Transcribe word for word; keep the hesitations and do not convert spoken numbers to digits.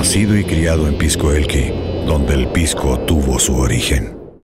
Nacido y criado en Pisco Elqui, donde el pisco tuvo su origen.